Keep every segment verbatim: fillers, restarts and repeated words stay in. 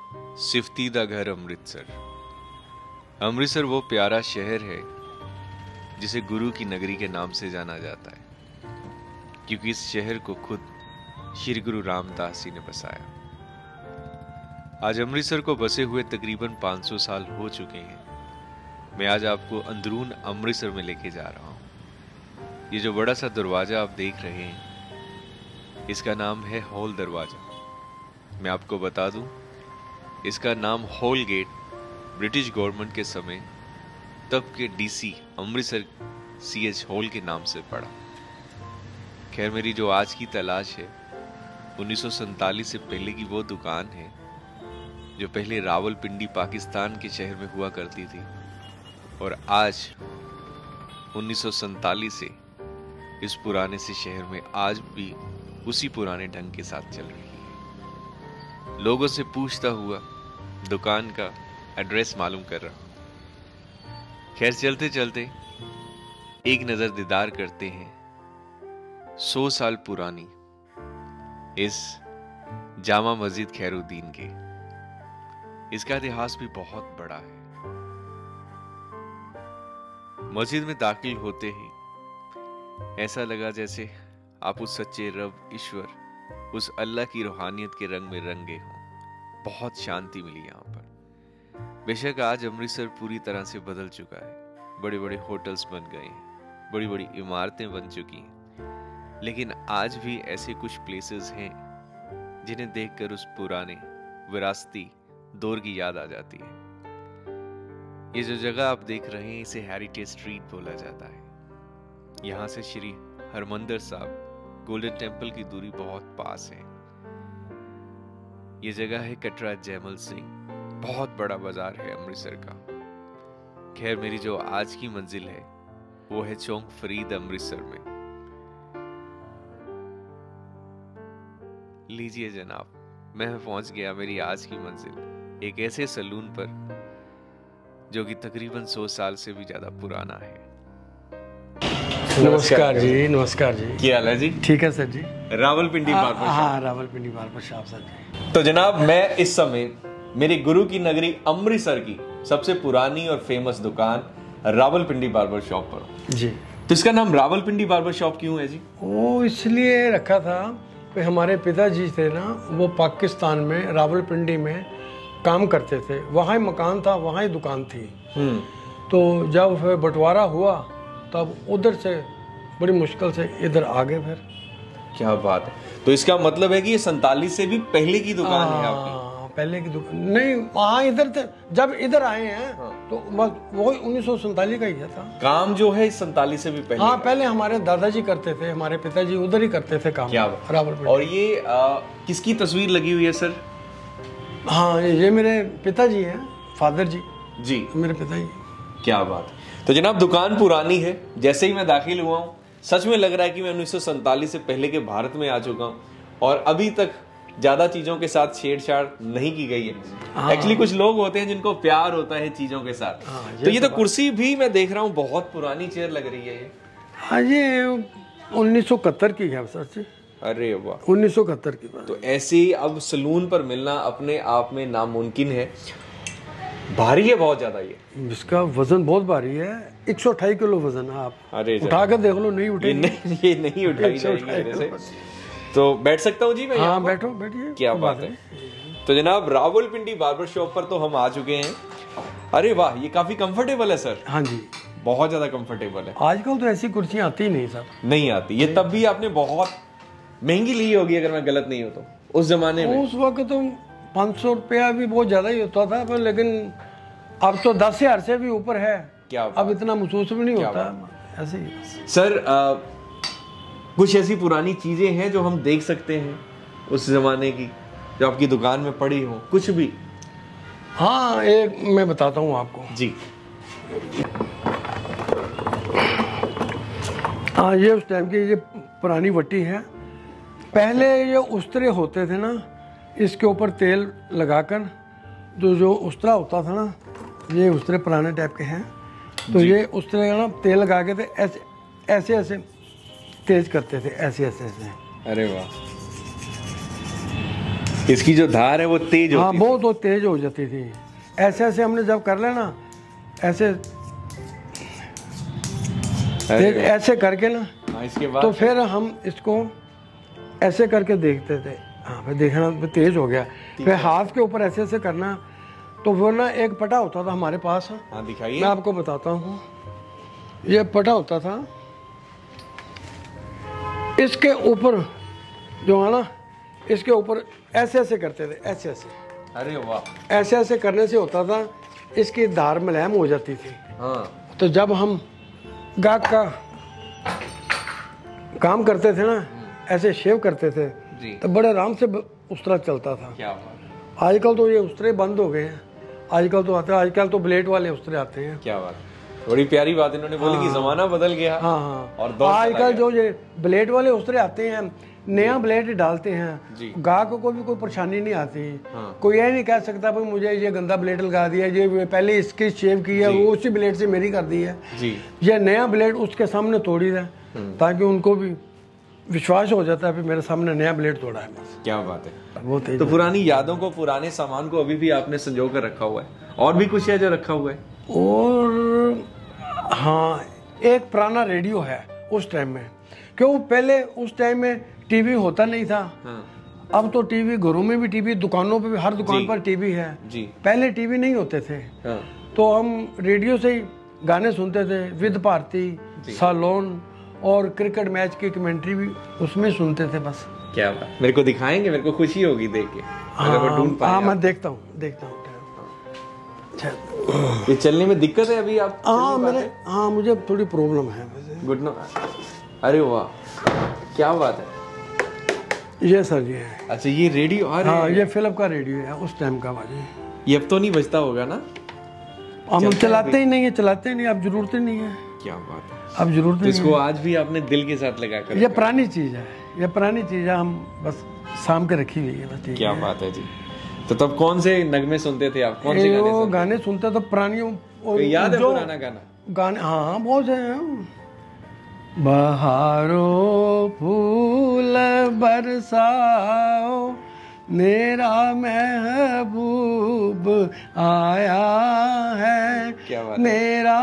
सिफती दा घर अमृतसर। अमृतसर वो प्यारा शहर है जिसे गुरु की नगरी के नाम से जाना जाता है, क्योंकि इस शहर को खुद श्री गुरु रामदास जी ने बसाया। आज अमृतसर को बसे हुए तकरीबन पाँच सौ साल हो चुके हैं। मैं आज आपको अंदरून अमृतसर में लेके जा रहा हूँ। ये जो बड़ा सा दरवाजा आप देख रहे हैं, इसका नाम है हॉल दरवाजा। मैं आपको बता दूं, इसका नाम हॉल गेट ब्रिटिश गवर्नमेंट के समय तब के DC Amritsar C H Hall के नाम से पड़ा। खैर, मेरी जो आज की तलाश है उन्नीस सौ सैंतालीस से पहले की वो दुकान है जो पहले रावलपिंडी पाकिस्तान के शहर में हुआ करती थी और आज उन्नीस सौ सैंतालीस से इस पुराने से शहर में आज भी उसी पुराने ढंग के साथ चल रही है। लोगों से पूछता हुआ दुकान का एड्रेस मालूम कर रहा हूं। खैर, चलते चलते एक नजर दीदार करते हैं सौ साल पुरानी इस जामा मस्जिद खैरुद्दीन के। इसका इतिहास भी बहुत बड़ा है। मस्जिद में दाखिल होते ही ऐसा लगा जैसे आप उस सच्चे रब ईश्वर, उस अल्लाह की रूहानियत के रंग में रंगे हों। बहुत शांति मिली यहाँ पर। बेशक आज अमृतसर पूरी तरह से बदल चुका है। बड़े बड़े होटल्स बन गए हैं, बड़ी बड़ी इमारतें बन चुकी हैं, लेकिन आज भी ऐसे कुछ प्लेसेस हैं जिन्हें देखकर उस पुराने विरासती दौर की याद आ जाती है। ये जो जगह आप देख रहे हैं, इसे हेरिटेज स्ट्रीट बोला जाता है। यहाँ से श्री हरमंदिर साहब गोल्डन टेम्पल की दूरी बहुत पास है। ये जगह है कटरा जैमल सिंह। बहुत बड़ा बाजार है अमृतसर का। खैर, मेरी जो आज की मंजिल है वो है चौक फरीद अमृतसर में। लीजिए जनाब, मैं पहुंच गया मेरी आज की मंजिल, एक ऐसे सलून पर जो कि तकरीबन सौ साल से भी ज्यादा पुराना है। नमस्कार जी। नमस्कार जी। क्या हाल है जी? ठीक है sir ji. Rawalpindi barber shop. हाँ, Rawalpindi barber shop sir ji. तो जनाब, मैं इस समय मेरे गुरु की नगरी अमृतसर की सबसे पुरानी और फेमस दुकान रावलपिंडी बार्बर शॉप पर हूं जी। तो इसका नाम रावलपिंडी बार्बर शॉप क्यों है जी? वो इसलिए रखा था कि हमारे पिताजी थे ना, वो पाकिस्तान में रावलपिंडी में काम करते थे। वहाँ ही मकान था, वहाँ ही दुकान थी। तो जब फिर बंटवारा हुआ तब उधर से बड़ी मुश्किल से इधर आ गए। फिर क्या बात है। तो इसका मतलब है कि ये सैंतालीस से भी पहले की दुकान है आपकी? पहले की दुकान नहीं, वहाँ इधर थे। जब इधर आए हैं हाँ। तो बस वो उन्नीस सौ सैंतालीस का ही था काम, जो है सैंतालीस से भी पहले। हाँ, पहले हमारे दादाजी करते थे, हमारे पिताजी उधर ही करते थे काम। क्या रावलपिंडी। और ये आ, किसकी तस्वीर लगी हुई है सर? हाँ, ये मेरे पिताजी हैं, फादर जी जी मेरे पिताजी। क्या बात। तो जनाब, दुकान पुरानी है। जैसे ही मैं दाखिल हुआ हूँ, सच में लग रहा है कि मैं उन्नीस सौ सैंतालीस से पहले के भारत में आ चुका हूँ और अभी तक ज्यादा चीजों के साथ छेड़छाड़ नहीं की गई है। एक्चुअली कुछ लोग होते हैं जिनको प्यार होता है चीजों के साथ। हाँ, ये तो ये तो, तो कुर्सी भी मैं देख रहा हूँ, बहुत पुरानी चेयर लग रही है ये। हाँ, ये उन्नीस सौ इकहत्तर की है सर जी। अरे वाह, उन्नीस सौ इकहत्तर की बात। तो ऐसी अब सलून पर मिलना अपने आप में नामुमकिन है। भारी है बहुत ज्यादा ये। इसका वजन बहुत भारी है, एक सौ अठाई किलो वजन है। आप उठा कर देख लो, नहीं उठेगी। नहीं, ये नहीं उठाई जाएगी मेरे से। तो बैठ सकता हूँ जी मैं? हाँ, बैठो, बैठिए। क्या बात है। तो जनाब, रावलपिंडी बार्बर शॉप पर तो हम आ चुके हैं। अरे वाह, ये काफी कंफर्टेबल है सर। हाँ जी, बहुत ज्यादा कंफर्टेबल है। आजकल तो ऐसी कुर्सियां आती ही नहीं सर। नहीं आती। ये तब भी आपने बहुत महंगी ली होगी अगर मैं गलत नहीं हूँ तो, उस जमाने में। उस वक्त तो पाँच सौ रुपया भी बहुत ज्यादा ही होता था, पर लेकिन अब तो दस हजार से भी ऊपर है। क्या अब इतना महसूस भी नहीं होता ऐसे ही। सर, आ, कुछ ऐसी पुरानी चीजें हैं जो हम देख सकते हैं उस जमाने की, जो आपकी दुकान में पड़ी हो, कुछ भी? हाँ, एक मैं बताता हूँ आपको जी। हाँ, ये उस टाइम की ये पुरानी वट्टी है। पहले ये उस्तरे होते थे ना, इसके ऊपर तेल लगाकर, तो जो उस्तरा होता था ना, ये उस्तरे पुराने टाइप के हैं। तो ये उस्तरे का ना तेल लगा के थे, ऐसे ऐसे ऐसे तेज करते थे, ऐसे ऐसे ऐसे। अरे वाह। इसकी जो धार है वो तेज होती हाँ बहुत वो तेज हो जाती थी। ऐसे ऐसे हमने जब कर लेना ऐसे तेज ऐसे करके ना, हाँ, इसके बाद तो फिर हम इसको ऐसे करके देखते थे। हाँ फिर देखना तेज हो गया, फिर हाथ के ऊपर ऐसे ऐसे करना। तो वो ना एक पटा होता था हमारे पास। हाँ दिखाइए, मैं आपको बताता हूँ। ये पटा होता था, इसके ऊपर जो है ना, इसके ऊपर ऐसे ऐसे करते थे, ऐसे ऐसे। अरे वाह। ऐसे ऐसे करने से होता था इसकी धार मुलायम हो जाती थी। हाँ। तो जब हम गाहक का काम करते थे ना, ऐसे शेव करते थे जी, तो बड़े आराम से उस्तरा चलता था। क्या बात है। आजकल तो ये उस्तरे बंद हो गए हैं, आजकल तो आते हैं, आजकल तो ब्लेड वाले उस्तरे आते हैं। क्या बात, बड़ी प्यारी बात इन्होंने बोली कि जमाना बदल गया। हाँ हाँ, और दौर आजकल जो ये ब्लेड वाले उस्तरे आते हैं, नया ब्लेड डालते हैं, जी। गाहक को भी कोई परेशानी नहीं आती। हाँ। कोई ये नहीं कह सकता भाई मुझे ये गंदा ब्लेड लगा दिया, ये पहले इसकी शेव की है, वो उसी ब्लेड से मेरी कर दी है जी। ये नया ब्लेड उसके सामने तोड़ी है, ताकि उनको भी विश्वास हो जाता है कि मेरे सामने नया ब्लेड तोड़ा है। बस क्या बात है। वो तेज तो पुरानी यादों को, पुराने सामान को अभी भी आपने संजो कर रखा हुआ है, और भी कुछ है जो रखा हुआ है? और हाँ, एक पुराना रेडियो है उस टाइम में, क्यों पहले उस टाइम में टीवी होता नहीं था। हाँ। अब तो टीवी घरों में भी टीवी, दुकानों पे भी, हर दुकान पर टीवी है जी। पहले टीवी नहीं होते थे। हाँ। तो हम रेडियो से ही गाने सुनते थे, विद भारती, सालोन, और क्रिकेट मैच की कमेंट्री भी उसमें सुनते थे। बस क्या बात, मेरे को दिखाएंगे, मेरे को खुशी होगी देख के अगर वो ढूंढ पाए। हाँ मैं देखता हूँ देखता हूँ। ये चलने में दिक्कत है अभी आप? हाँ मेरे, हाँ मुझे थोड़ी प्रॉब्लम है वैसे। घुटनों। अरे वाह, क्या बात है। ये सर ये है। अच्छा ये रेडियो, अरे हाँ ये फिलिप का रेडियो है उस टाइम का बाजी। ये अब तो नहीं बजता होगा ना? हम चलाते ही नहीं है, चलाते ही नहीं, अब जरूरत ही नहीं है। क्या बात है। अब जरूरत नहीं इसको आज भी आपने दिल के साथ लगा कर, ये पुरानी चीज है, ये पुरानी चीज है, हम बस साम के रखी हुई है बस। ठीक क्या है। बात है जी। तो तब कौन से नगमे सुनते थे आप, कौन से गाने वो सुनते गाने सुनते तो पुरानी, थे? याद है पुराना गाना? गाने हाँ बहुत है। बहारो फूल बरसाओ, मेरा महबूब आया है। क्या बात है। मेरा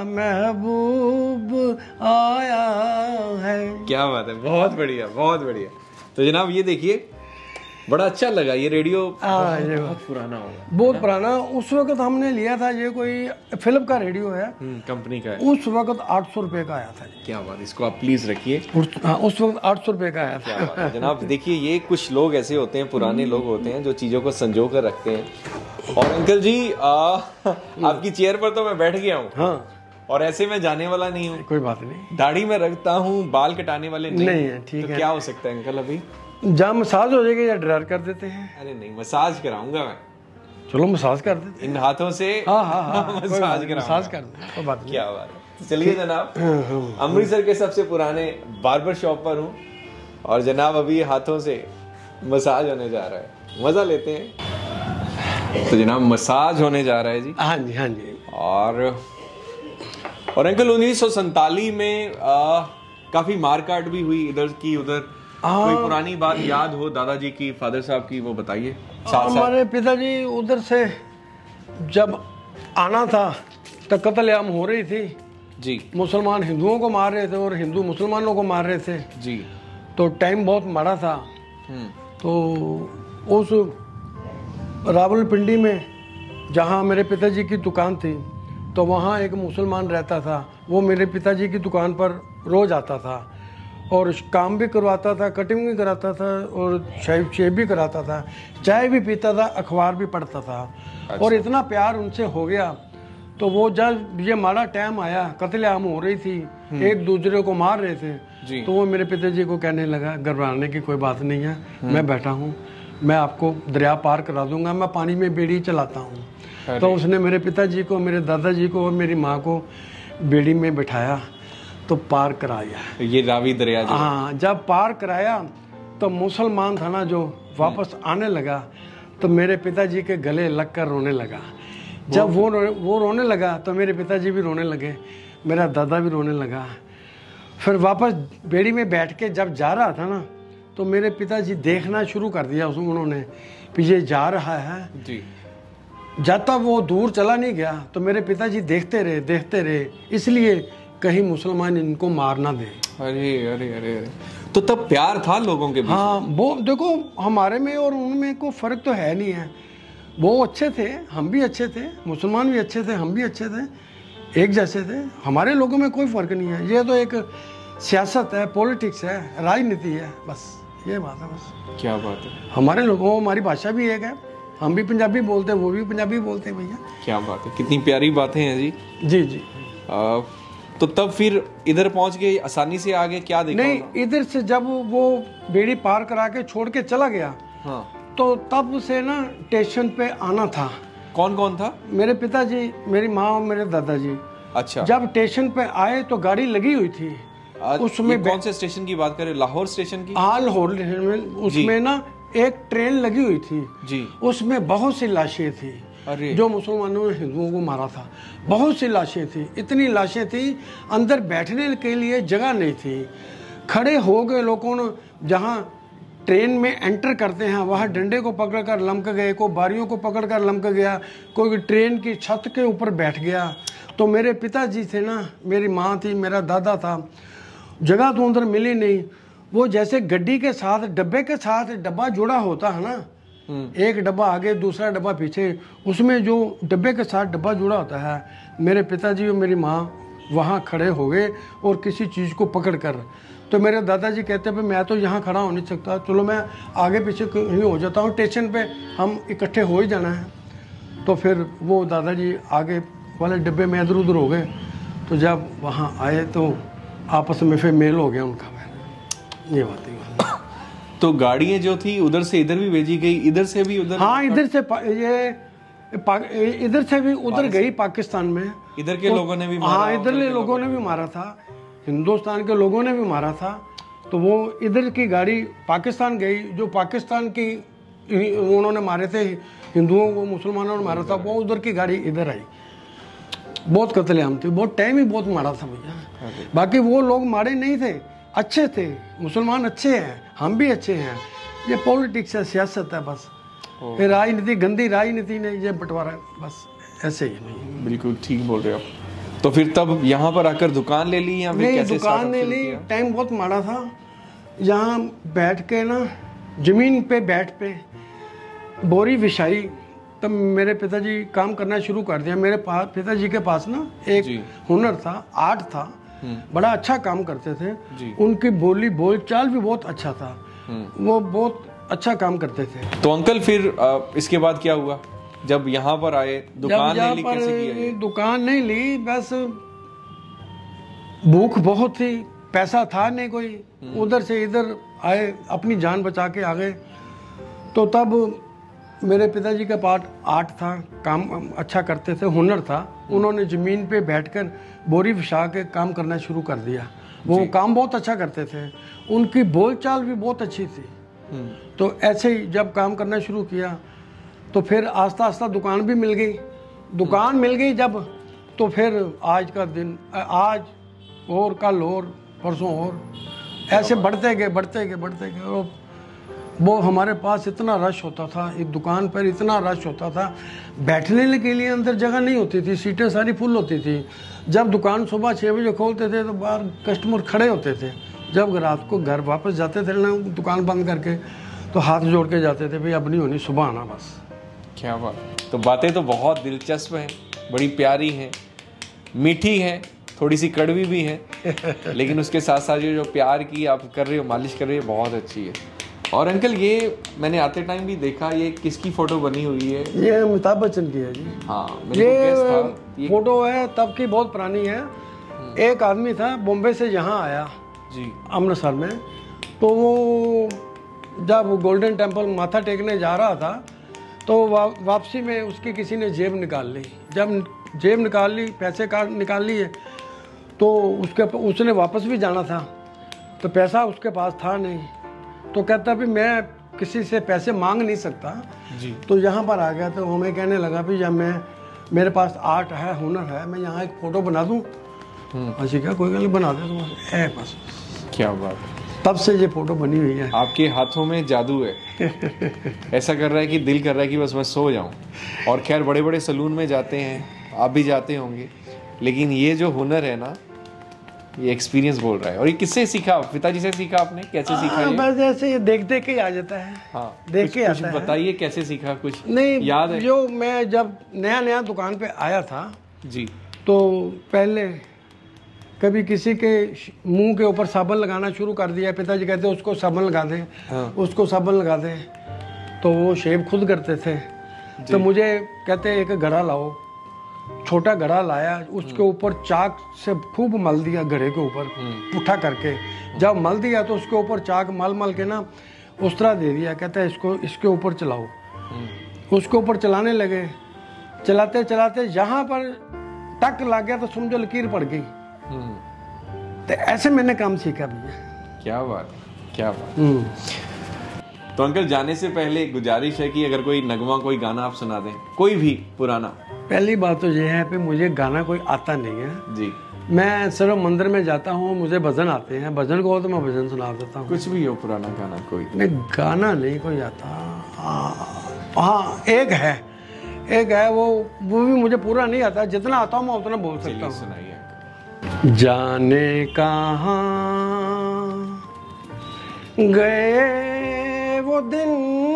महबूब आया है। क्या बात है, बहुत बढ़िया बहुत बढ़िया। तो जनाब ये देखिए, बड़ा अच्छा लगा ये रेडियो। हाँ, ये बहुत पुराना होगा, बहुत पुराना। उस वक्त हमने लिया था, ये कोई फिल्म का रेडियो है, कंपनी का है। उस वक्त आठ सौ रुपए का आया था। क्या बात, इसको आप प्लीज रखिए। उस, हाँ, उस वक्त आठ सौ रुपए का आया क्या था। बात है जनाब। देखिए ये कुछ लोग ऐसे होते हैं, पुराने लोग होते हैं जो चीजों को संजो कर रखते हैं। और अंकल जी आ, आपकी चेयर पर तो मैं बैठ गया हूँ। हाँ, और ऐसे मैं जाने वाला नहीं हूँ। कोई बात नहीं। दाढ़ी में रखता हूँ, बाल कटाने वाले नहीं, नहीं है, ठीक तो है। क्या हो सकता है अंकल अभी? जहाँ मसाज हो जाएगी या ड्रायर कर देते हैं। अरे नहीं, मसाज कराऊंगा मैं। चलो मसाज कर देते इन हाथों से हाँ हाँ हाँ कोई बात मसाज नहीं, कराऊंगा। मसाज कर दें, कोई बात नहीं। क्या बात है। चलिए जनाब, अमृतसर के सबसे पुराने बार्बर शॉप पर हूँ और जनाब अभी हाथों से मसाज होने जा रहा है, मजा लेते हैं। तो जनाब मसाज होने जा रहा है जी। हाँ जी हाँ जी। और और अंकल उन्नीस सौ सैतालीस में आ, काफी मारकाट भी हुई इधर की उधर। कोई पुरानी बात याद हो दादाजी की, फादर साहब की, वो बताइए। हमारे पिताजी उधर से जब आना था तो कत्लेआम हो रही थी जी। मुसलमान हिंदुओं को मार रहे थे और हिंदू मुसलमानों को मार रहे थे जी। तो टाइम बहुत माड़ा था। तो उस रावलपिंडी में जहाँ मेरे पिताजी की दुकान थी तो वहाँ एक मुसलमान रहता था। वो मेरे पिताजी की दुकान पर रोज आता था और काम भी करवाता था, कटिंग भी कराता था और शेव शेव भी कराता था, चाय भी पीता था, अखबार भी पढ़ता था। अच्छा। और इतना प्यार उनसे हो गया तो वो जब ये माड़ा टाइम आया, कत्लेआम हो रही थी, एक दूसरे को मार रहे थे जी। तो वो मेरे पिताजी को कहने लगा घबराने की कोई बात नहीं है, मैं बैठा हूँ, मैं आपको दरिया पार करा दूंगा, मैं पानी में बेड़ी चलाता हूँ। तो उसने मेरे पिताजी को, मेरे दादाजी को और मेरी माँ को बेड़ी में बिठाया तो पार कराया। ये रावी दरिया जो हाँ, जब पार कराया तो मुसलमान था ना जो वापस आने लगा तो मेरे पिताजी के गले लग कर रोने लगा। जब वो रो, वो रोने लगा तो मेरे पिताजी भी रोने लगे, मेरा दादा भी रोने लगा। फिर वापस बेड़ी में बैठ के जब जा रहा था ना तो मेरे पिताजी देखना शुरू कर दिया उसमें, उन्होंने पीछे जा रहा है जी। जब तक वो दूर चला नहीं गया तो मेरे पिताजी देखते रहे देखते रहे, इसलिए कहीं मुसलमान इनको मार ना दे। अरे अरे अरे अरे, तो तब प्यार था लोगों के बीच? हाँ, वो देखो हमारे में और उनमें कोई फर्क तो है नहीं है। वो अच्छे थे, हम भी अच्छे थे, मुसलमान भी अच्छे थे, हम भी अच्छे थे, एक जैसे थे। हमारे लोगों में कोई फर्क नहीं है। ये तो एक सियासत है, पॉलिटिक्स है, राजनीति है, बस ये बात है। बस क्या बात है। हमारे लोगों, हमारी भाषा भी एक है, हम भी पंजाबी बोलते हैं, वो भी पंजाबी बोलते हैं भैया। क्या बात है, कितनी प्यारी बातें हैं जी। जी जी। आ, तो तब फिर इधर पहुंच गए, आसानी से आगे क्या देखा? नहीं, इधर से जब वो बेड़ी पार करा के छोड़ के चला गया, हाँ, तो तब से ना स्टेशन पे आना था। कौन कौन था? मेरे पिताजी, मेरी माँ और मेरे दादाजी। अच्छा। जब स्टेशन पे आए तो गाड़ी लगी हुई थी उसमें। कौन से स्टेशन की बात करें? लाहौर स्टेशन की? हाँ, लाहौर स्टेशन में। उसमें ना एक ट्रेन लगी हुई थी जी, उसमें बहुत सी लाशें थी। अरे, जो मुसलमानों ने हिंदुओं को मारा था, बहुत सी लाशें थी, इतनी लाशें थी, अंदर बैठने के लिए जगह नहीं थी। खड़े हो गए लोगों ने, जहाँ ट्रेन में एंटर करते हैं वहाँ डंडे को पकड़कर लमक गए, कोई बारियों को पकड़कर लमक गया, कोई ट्रेन की छत के ऊपर बैठ गया। तो मेरे पिताजी थे ना, मेरी माँ थी, मेरा दादा था, जगह तो अंदर मिली नहीं। वो जैसे गड्डी के साथ, डब्बे के साथ डब्बा जुड़ा होता है ना, एक डब्बा आगे दूसरा डब्बा पीछे, उसमें जो डब्बे के साथ डब्बा जुड़ा होता है, मेरे पिताजी और मेरी माँ वहाँ खड़े हो गए और किसी चीज़ को पकड़ कर। तो मेरे दादाजी कहते हैं मैं तो यहाँ खड़ा हो नहीं सकता, चलो मैं आगे पीछे कहीं हो जाता हूँ, स्टेशन पे हम इकट्ठे हो ही जाना है। तो फिर वो दादाजी आगे वाले डब्बे में इधर उधर हो गए। तो जब वहाँ आए तो आपस में फिर मेल हो गया उनका। ये बात है। तो गाड़ियाँ जो थी उधर से इधर भी भेजी गई, इधर से भी उधर? हाँ, इधर से ये इधर से भी उधर गई पाकिस्तान में। इधर के लोगों ने भी मारा? हाँ, इधर के लोगों ने भी मारा था, हिंदुस्तान के लोगों ने भी मारा था। तो वो इधर की गाड़ी पाकिस्तान गई, जो पाकिस्तान की उन्होंने मारे थे हिंदुओं को, मुसलमानों ने मारा था, वो उधर की गाड़ी इधर आई। बहुत कत्लेआम थी, बहुत टाइम ही बहुत मारा था भैया। बाकी वो लोग मारे नहीं थे, अच्छे थे, मुसलमान अच्छे हैं, हम भी अच्छे हैं। ये पॉलिटिक्स है, सियासत है, बस फिर राजनीति, गंदी राजनीति ने ये बंटवारा, बस ऐसे ही। नहीं, बिल्कुल ठीक बोल रहे हो आप। तो फिर तब यहाँ पर आकर दुकान ले ली या फिर नहीं? कैसे दुकान ले ली, टाइम बहुत माड़ा था। यहाँ बैठ के ना, जमीन पे बैठ पे बोरी बिछाई, तब मेरे पिताजी काम करना शुरू कर दिया। मेरे पास, पिताजी के पास ना एक हुनर था, आर्ट था, बड़ा अच्छा काम करते थे। उनकी बोली बोल चाल भी बहुत अच्छा था, वो बहुत अच्छा काम करते थे। तो अंकल फिर इसके बाद क्या हुआ जब यहाँ पर आए? दुकान नहीं ली, कैसे किया? दुकान नहीं ली, बस भूख बहुत थी, पैसा था नहीं कोई, उधर से इधर आए, अपनी जान बचा के आ गए। तो तब मेरे पिताजी का पास आर्ट था, काम अच्छा करते थे, हुनर था। उन्होंने ज़मीन पे बैठकर बोरी बिछा के काम करना शुरू कर दिया। वो काम बहुत अच्छा करते थे, उनकी बोलचाल भी बहुत अच्छी थी। तो ऐसे ही जब काम करना शुरू किया तो फिर आस्ता आस्ता दुकान भी मिल गई। दुकान मिल गई जब, तो फिर आज का दिन, आज और कल और परसों और, ऐसे बढ़ते गए बढ़ते गए बढ़ते गए। और वो हमारे पास इतना रश होता था, इस दुकान पर इतना रश होता था, बैठने के लिए अंदर जगह नहीं होती थी, सीटें सारी फुल होती थी। जब दुकान सुबह छः बजे खोलते थे तो बाहर कस्टमर खड़े होते थे। जब रात को घर वापस जाते थे ना, दुकान बंद करके, तो हाथ जोड़ के जाते थे, भाई अब नहीं होनी, सुबह आना बस। क्या बात। तो बातें तो बहुत दिलचस्प हैं, बड़ी प्यारी हैं, मीठी हैं, थोड़ी सी कड़वी भी हैं, लेकिन उसके साथ साथ ये जो प्यार की आप कर रहे हो, मालिश कर रहे हो, बहुत अच्छी है। और अंकल ये मैंने आते टाइम भी देखा, ये किसकी फोटो बनी हुई है? ये अमिताभ बच्चन की है जी। हाँ, ये, ये फोटो है तब की, बहुत पुरानी है। एक आदमी था बॉम्बे से यहाँ आया जी, अमृतसर में, तो वो जब गोल्डन टेम्पल माथा टेकने जा रहा था तो वा, वापसी में उसकी किसी ने जेब निकाल ली। जब जेब निकाल ली, पैसे कार्ड निकाल लिए, तो उसके उसने वापस भी जाना था, तो पैसा उसके पास था नहीं। तो कहता भी मैं किसी से पैसे मांग नहीं सकता जी। तो यहाँ पर आ गया, तो हमें कहने लगा भी जब मैं, मेरे पास आर्ट है, हुनर है, मैं यहाँ एक फ़ोटो बना दूँ। अच्छी क्या, कोई गल बना दे तो है बस। क्या बात। तब से ये फोटो बनी हुई है। आपके हाथों में जादू है। ऐसा कर रहा है कि दिल कर रहा है कि बस मैं सो जाऊं। और खैर बड़े बड़े सलून में जाते हैं, आप भी जाते होंगे, लेकिन ये जो हुनर है ना, ये एक्सपीरियंस बोल रहा है। और ये किससे सीखा? पिताजी से सीखा आपने? कैसे सीखा ये? बस ऐसे ये देख देख के ही आ जाता है। हाँ, देख के कुछ आता है। बताइए कैसे सीखा, कुछ नहीं याद है? जो मैं जब नया नया दुकान पे आया था जी, तो पहले कभी किसी के मुंह के ऊपर साबुन लगाना शुरू कर दिया, पिताजी कहते उसको साबुन लगा दे, हाँ। उसको साबुन लगा दे, तो वो शेव खुद करते थे। तो मुझे कहते एक घड़ा लाओ, छोटा घड़ा लाया, उसके ऊपर चाक से खूब मल दिया घड़े के ऊपर उठा करके। जब मल दिया तो उसके ऊपर चाक मल मल के ना उस तरह दे दिया, कहता है इसको इसके ऊपर चलाओ। उसके ऊपर चलाने लगे, चलाते चलाते यहाँ पर टक लग गया तो समझो लकीर पड़ गई। तो ऐसे मैंने काम सीखा भैया। क्या बात, क्या बात। तो अंकल जाने से पहले गुजारिश है कि अगर कोई नगमा, कोई गाना आप सुना दें, कोई भी पुराना। पहली बात तो ये है कि मुझे गाना कोई आता नहीं है जी। मैं सिर्फ मंदिर में जाता हूँ, मुझे भजन आते हैं, भजन को तो मैं भजन सुना देता हूँ। कुछ भी हो पुराना गाना कोई? नहीं, गाना नहीं कोई आता। हाँ एक है, एक है, वो वो भी मुझे पूरा नहीं आता, जितना आता हूँ मैं उतना बोल सकता हूँ। सुनाइए। जाने कहाँ गए वो दिन,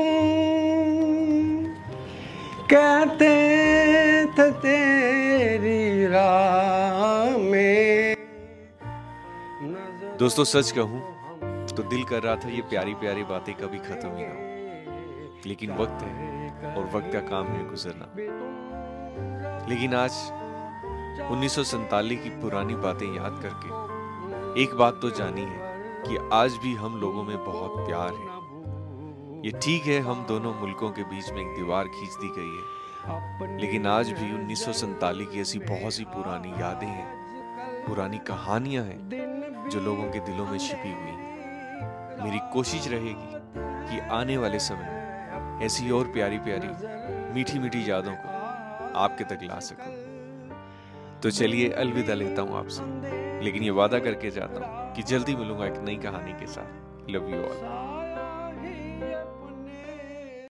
कहते थे तेरी राह में। दोस्तों सच कहूं तो दिल कर रहा था ये प्यारी प्यारी बातें कभी खत्म ही ना हो, लेकिन वक्त है और वक्त का काम है गुजरना। लेकिन आज उन्नीस सौ सैतालीस की पुरानी बातें याद करके एक बात तो जानी है कि आज भी हम लोगों में बहुत प्यार है। ये ठीक है हम दोनों मुल्कों के बीच में एक दीवार खींच दी गई है, लेकिन आज भी उन्नीस सौ सैतालीस की ऐसी बहुत सी पुरानी यादें हैं, पुरानी कहानियां हैं जो लोगों के दिलों में छिपी हुई हैं। मेरी कोशिश रहेगी कि आने वाले समय में ऐसी और प्यारी प्यारी मीठी मीठी यादों को आपके तक ला सकूं। तो चलिए अलविदा लेता हूं आपसे, लेकिन ये वादा करके जाता हूं कि जल्दी मिलूंगा एक नई कहानी के साथ। Love you all.